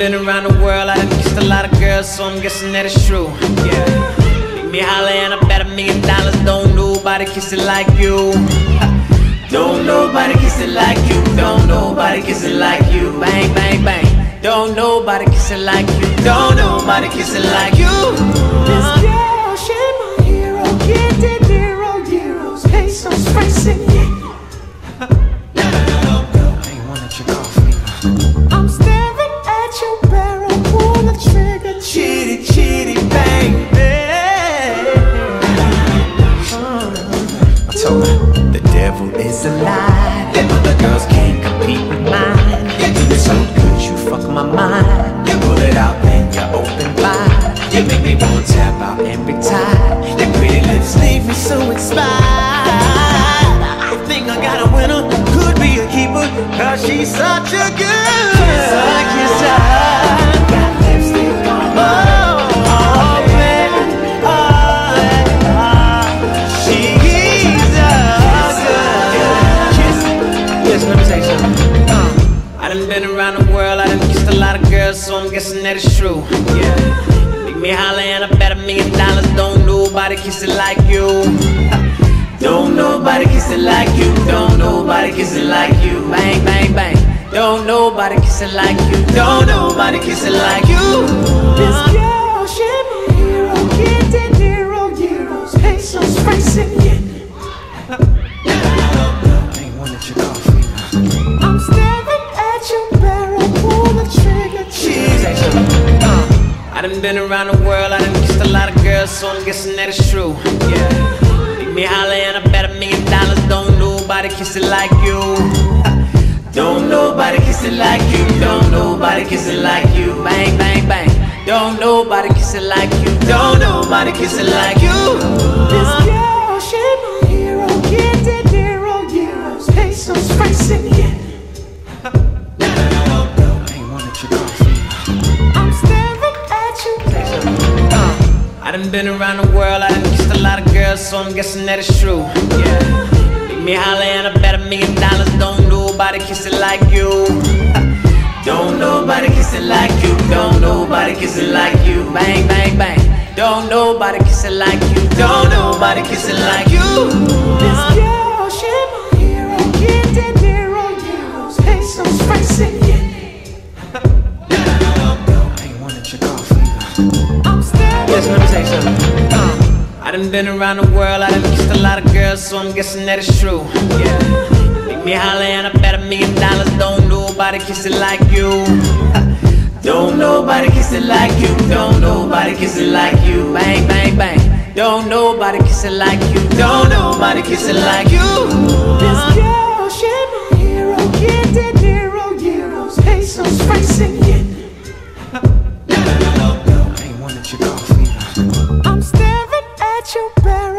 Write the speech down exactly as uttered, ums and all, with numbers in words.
been around the world, I done kissed a lot of girls, so I'm guessing that it's true. Yeah. Make me holler and I bet a million dollars. Don't nobody kiss it like you. Don't nobody kiss it like you. Don't nobody kiss it like you. Bang, bang, bang. Don't nobody kiss it like you. Don't nobody kiss it like you. This girl, she my hero. Get it, hero, heroes. Pesos, pricing, yeah. I'm staring at your barrel, pull the trigger, Chitty, chitty, bang, bang. I told her, the devil is a lie. Them other girls can't compete with mine. You do it so good, you fuck my mind. You pull it out, then you open wide. You make me want to tap out every time. Your pretty lips leave me so inspired. I think I got a winner, could be a keeper, cause she's such a good kisser. Got lipstick on my lips. Oh, man, oh, yeah. She's a good kisser. Listen, let me say something. uh, I done been around the world, I done kissed a lot of girls, so I'm guessing that it's true. Yeah. Make me holler and I bet a million dollars. Don't nobody kiss it like you. Don't nobody kiss it like you. Don't nobody kiss it like you. Bang, bang, bang. Don't nobody kiss it like you. Don't nobody kiss it like you. This girl, she my hero. Get it, hero, heroes. Pesos, pricing, yeah. Ain't one that you call fever. I'm staring at your barrel, pull the trigger, Cheese. Uh, I done been around the world, I done kissed a lot of girls, so I'm guessing that it's true. Yeah. Me holler and I bet a million dollars. Don't nobody kiss it like you. Don't nobody kiss it like you. Don't nobody kiss it like you. Bang, bang, bang. Don't nobody kiss it like you. Don't nobody kiss it like you. This girl, she my hero. Get it, hero, heroes. Pesos, pricing, yeah. Ain't one that you call fever. I'm staring at you. uh, I done been around the world, I done kissed a lot of girls, so I'm guessing that it's true. Yeah. Make me holler and I bet a million dollars. Don't nobody kiss it like you. Don't nobody kiss it like you. Don't nobody kiss it like you. Bang, bang, bang. Don't nobody kiss it like you. Don't nobody kiss it like you. This girl, she my hero. Get it, hero, heroes. Pesos, pricing, yeah. Ain't one that you call fever. I'm staring. Listen, let me say something. Uh, I done been around the world, I done kissed a lot of girls, so I'm guessing that it's true. Yeah. Make me holler and I bet a million dollars. Don't nobody kiss it like you. Don't nobody kiss it like you. Don't nobody kiss it like you. Bang, bang, bang. Don't nobody kiss it like you. Don't nobody kiss it like you. This girl, she my hero. Get it, hero, heroes. Pesos, pricing, yeah. Ain't one that you call fever. I'm staring at your barrel.